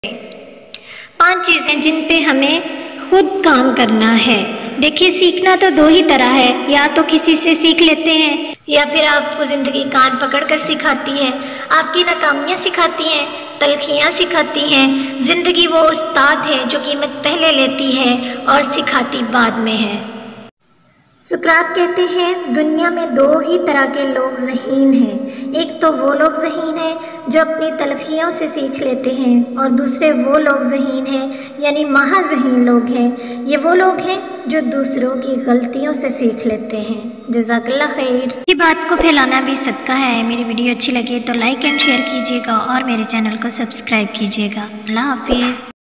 5 चीज़ें जिन पे हमें खुद काम करना है। देखिए, सीखना तो 2 ही तरह है, या तो किसी से सीख लेते हैं या फिर आपको ज़िंदगी कान पकड़ कर सिखाती है। आपकी नाकामियाँ सिखाती हैं, तलखियाँ सिखाती हैं। ज़िंदगी वो उस्ताद है जो कीमत पहले लेती है और सिखाती बाद में है। सुकरात कहते हैं, दुनिया में 2 ही तरह के लोग ज़हीन हैं। एक तो वो लोग ज़हीन हैं जो अपनी तलखियों से सीख लेते हैं, और दूसरे वो लोग ज़हीन हैं यानी महाज़हीन लोग हैं। ये वो लोग हैं जो दूसरों की गलतियों से सीख लेते हैं। जज़ाकल्लाह खैर। ये बात को फैलाना भी सदका है। मेरी वीडियो अच्छी लगे तो लाइक एंड शेयर कीजिएगा और मेरे चैनल को सब्सक्राइब कीजिएगा। अल्लाह हाफिज़।